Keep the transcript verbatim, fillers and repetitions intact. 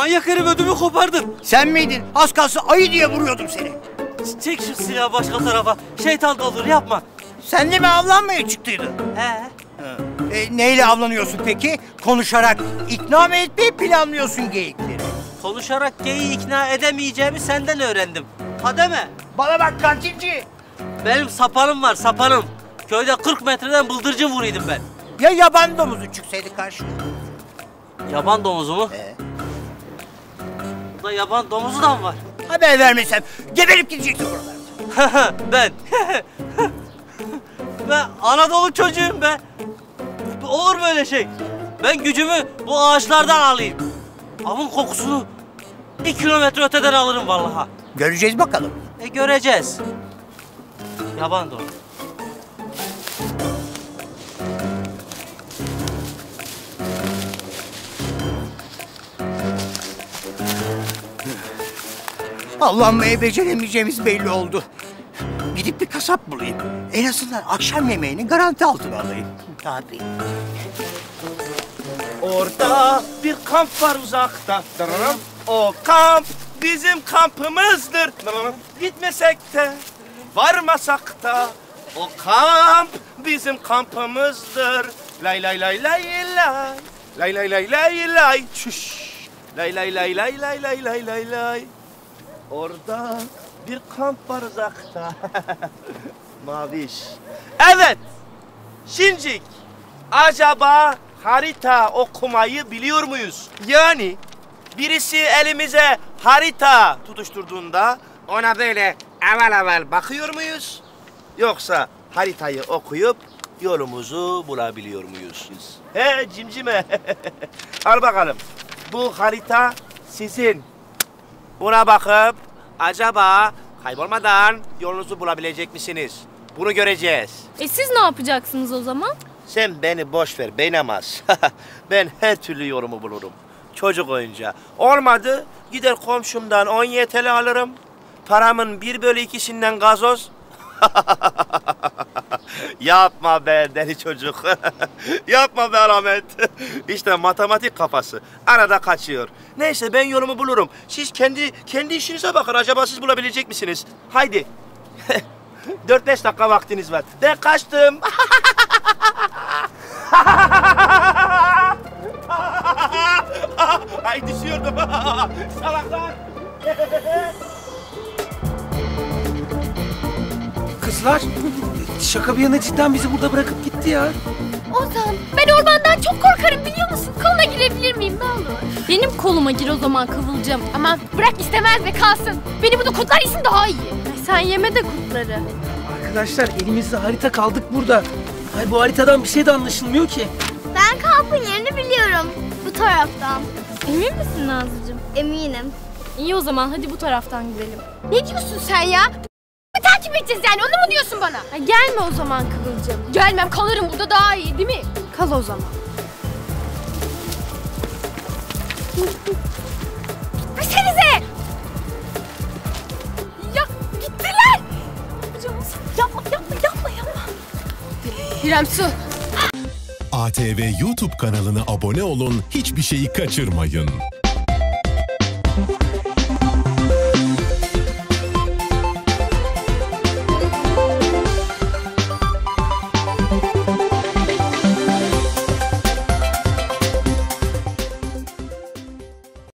Manyak herif ödümü kopardın. Sen miydin? Az kalsın ayı diye vuruyordum seni. Çek şu silahı başka tarafa. Şeytan da olur, yapma. Sen de mi avlanmaya çıktıydın? He. E, neyle avlanıyorsun peki? Konuşarak ikna mı etmeyi planlıyorsun geyikleri? Konuşarak geyiği ikna edemeyeceğimi senden öğrendim. Ha deme. Bana bak kantinci. Benim sapanım var, sapanım. Köyde kırk metreden bıldırcın vuruyordum ben. Ya yaban domuzu çıksaydı karşına? Yaban domuzu mu? Ee? Burada yaban domuzu da mı var? Haber vermesem geberip gideceksin buralarda. Ben. Ben Anadolu çocuğuyum be. Olur böyle şey. Ben gücümü bu ağaçlardan alayım. Avın kokusunu bir kilometre öteden alırım vallahi. Göreceğiz bakalım. E göreceğiz. Yaban domuzu. Avlanmayı beceremeyeceğimiz belli oldu. Gidip bir kasap bulayım. En azından akşam yemeğini garanti altına alayım. Tabii. Orada bir kamp var uzakta. O kamp bizim kampımızdır. Gitmesek de, varmasak da. O kamp bizim kampımızdır. Lay lay lay lay lay. Lay lay lay lay lay. Çüş. Lay lay lay lay lay lay lay lay lay. Orada bir kamp var uzakta. Maviş. Evet. Şincik. Acaba harita okumayı biliyor muyuz? Yani birisi elimize harita tutuşturduğunda ona böyle evvel evvel bakıyor muyuz? Yoksa haritayı okuyup yolumuzu bulabiliyor muyuz? He cimcime. Al bakalım. Bu harita sizin. Buna bakıp acaba kaybolmadan yolunuzu bulabilecek misiniz? Bunu göreceğiz. E siz ne yapacaksınız o zaman? Sen beni boş ver beynamaz. Ben her türlü yolumu bulurum. Çocuk oyuncağı. Olmadı gider komşumdan on Y T L alırım. Paramın bir bölü ikisinden gazoz. Yapma be deli çocuk. Yapma be Ahmet. İşte matematik kafası. Arada kaçıyor. Neyse ben yolumu bulurum. Siz kendi kendi işinize bakın. Acaba siz bulabilecek misiniz? Haydi. Dört beş dakika vaktiniz var. Ben kaçtım. Ay düşüyordum. Salaklar. Kızlar, şaka bir yana cidden bizi burada bırakıp gitti ya. Ozan, ben ormandan çok korkarım biliyor musun? Koluna girebilir miyim ne olur? Benim koluma gir o zaman Kıvılcım. Aman bırak istemez de kalsın. Beni burada kurtlar yesin daha iyi. Ay, sen yeme de kurtları. Arkadaşlar elimizde harita kaldık burada. Ay bu haritadan bir şey de anlaşılmıyor ki. Ben kampın yerini biliyorum. Bu taraftan. Emin misin Nazlıcığım? Eminim. İyi o zaman hadi bu taraftan gidelim. Ne diyorsun sen ya? Takip edeceğiz yani onu mu diyorsun bana? Ay, gelme o zaman Kıvılcım. Gelmem kalırım burada daha iyi değil mi? Kal o zaman. Gitsenize! Ya gittiler! Yapma yapma yapma yapma. İrem Su. A T V YouTube kanalına abone olun, hiçbir şeyi kaçırmayın.